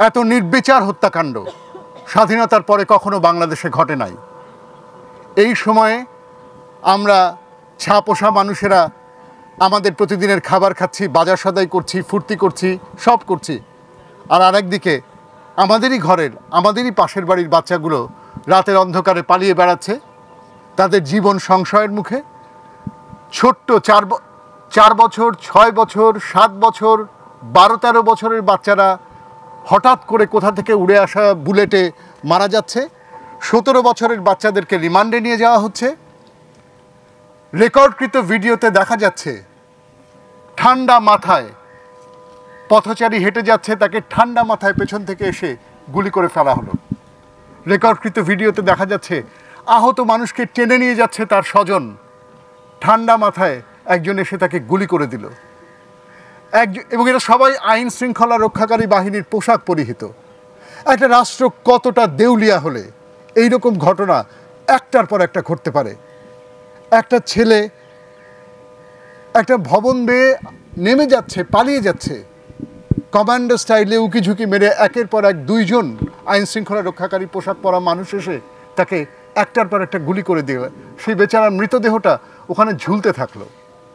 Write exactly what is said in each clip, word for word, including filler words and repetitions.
এত নির্বিচার হত্যাকাণ্ড স্বাধীনতার পরে কখনো বাংলাদেশে ঘটে নাই। এই সময়ে আমরা ছা পোষা মানুষেরা আমাদের প্রতিদিনের খাবার খাচ্ছি, বাজার সদাই করছি, ফুর্তি করছি, সব করছি। আর আরেকদিকে আমাদেরই ঘরের, আমাদেরই পাশের বাড়ির বাচ্চাগুলো রাতের অন্ধকারে পালিয়ে বেড়াচ্ছে, তাদের জীবন সংশয়ের মুখে। ছোট্ট চার চার বছর, ছয় বছর, সাত বছর, বারো তেরো বছরের বাচ্চারা হঠাৎ করে কোথা থেকে উড়ে আসা বুলেটে মারা যাচ্ছে। সতেরো বছরের বাচ্চাদেরকে রিমান্ডে নিয়ে যাওয়া হচ্ছে। রেকর্ডকৃত ভিডিওতে দেখা যাচ্ছে ঠান্ডা মাথায় পথচারী হেঁটে যাচ্ছে, তাকে ঠান্ডা মাথায় পেছন থেকে এসে গুলি করে ফেলা হলো। রেকর্ডকৃত ভিডিওতে দেখা যাচ্ছে আহত মানুষকে টেনে নিয়ে যাচ্ছে তার স্বজন, ঠান্ডা মাথায় একজন এসে তাকে গুলি করে দিল। এক এবং এরা সবাই আইন শৃঙ্খলা রক্ষাকারী বাহিনীর পোশাক পরিহিত। একটা রাষ্ট্র কতটা দেউলিয়া হলে এই রকম ঘটনা একটার পর একটা ঘটতে পারে? একটা ছেলে একটা ভবন বেয়ে নেমে যাচ্ছে, পালিয়ে যাচ্ছে, কমান্ডো স্টাইলে উকি ঝুঁকি মেরে একের পর এক দুইজন আইন শৃঙ্খলা রক্ষাকারী পোশাক পরা মানুষ এসে তাকে একটার পর একটা গুলি করে দিল। সেই বেচারার মৃতদেহটা ওখানে ঝুলতে থাকলো।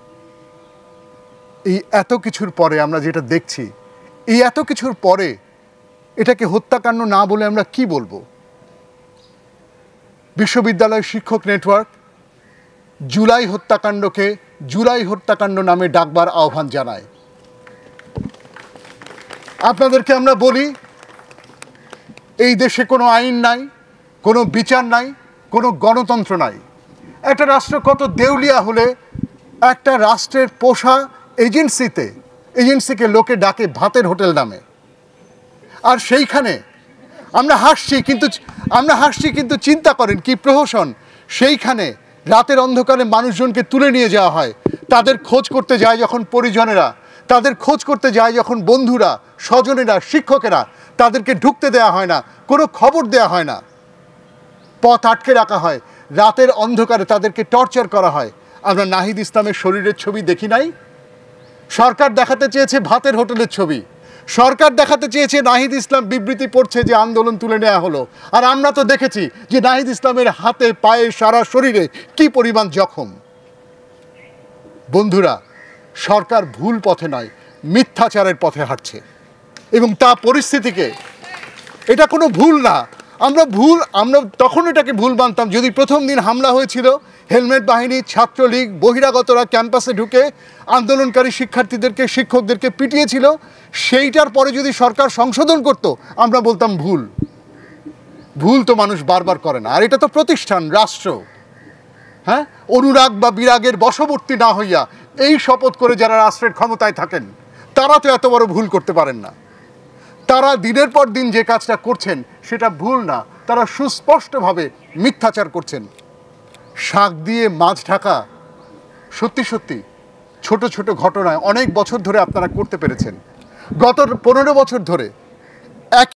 এই এত কিছুর পরে আমরা যেটা দেখছি, এই এত কিছুর পরে এটাকে হত্যাকাণ্ড না বলে আমরা কি বলবো? বিশ্ববিদ্যালয় শিক্ষক নেটওয়ার্ক জুলাই হত্যাকাণ্ডকে জুলাই হত্যাকাণ্ড নামে ডাকবার আহ্বান জানায়। আপনাদেরকে আমরা বলি, এই দেশে কোনো আইন নাই, কোনো বিচার নাই, কোনো গণতন্ত্র নাই। একটা রাষ্ট্র কত দেউলিয়া হলে একটা রাষ্ট্রের পোষা এজেন্সিতে এজেন্সিকে লোকে ডাকে ভাতের হোটেল নামে। আর সেইখানে আমরা হাসছি, কিন্তু আমরা হাসছি কিন্তু চিন্তা করেন কি প্রহসন। সেইখানে রাতের অন্ধকারে মানুষজনকে তুলে নিয়ে যাওয়া হয়, তাদের খোঁজ করতে যায় যখন পরিজনেরা, তাদের খোঁজ করতে যায় যখন বন্ধুরা, স্বজনেরা, শিক্ষকেরা, তাদেরকে ঢুকতে দেওয়া হয় না, কোনো খবর দেওয়া হয় না, পথ আটকে রাখা হয়, রাতের অন্ধকারে তাদেরকে টর্চার করা হয়। আমরা নাহিদ ইসলামের শরীরের ছবি দেখি নাই? সরকার দেখাতে চেয়েছে ভাতের হোটেলের ছবি, সরকার দেখাতে চেয়েছে নাহিদ ইসলাম বিবৃতি পড়ছে যে আন্দোলন তুলে নেওয়া হলো। আর আমরা তো দেখেছি যে নাহিদ ইসলামের হাতে, পায়ে, সারা শরীরে কি পরিমাণ জখম। বন্ধুরা, সরকার ভুল পথে নয়, মিথ্যাচারের পথে হাঁটছে। এবং তা পরিস্থিতিকে, এটা কোনো ভুল না, আমরা ভুল আমরা তখন এটাকে ভুল মানতাম যদি প্রথম দিন হামলা হয়েছিল, হেলমেট বাহিনী, ছাত্রলীগ, বহিরাগতরা ক্যাম্পাসে ঢুকে আন্দোলনকারী শিক্ষার্থীদেরকে, শিক্ষকদেরকে পিটিয়েছিল, সেইটার পরে যদি সরকার সংশোধন করত, আমরা বলতাম ভুল। ভুল তো মানুষ বারবার করে না। আর এটা তো প্রতিষ্ঠান, রাষ্ট্র। হ্যাঁ, অনুরাগ বা বিরাগের বশবর্তী না হইয়া এই শপথ করে যারা রাষ্ট্রের ক্ষমতায় থাকেন, তারা তো এত বড় ভুল করতে পারেন না। তারা দিনের পর দিন যে কাজটা করছেন সেটা ভুল না, তারা সুস্পষ্টভাবে মিথ্যাচার করছেন। শাক দিয়ে মাছ ঢাকা সত্যি সত্যি ছোট ছোট ঘটনায় অনেক বছর ধরে আপনারা করতে পেরেছেন। গত পনেরো বছর ধরে এক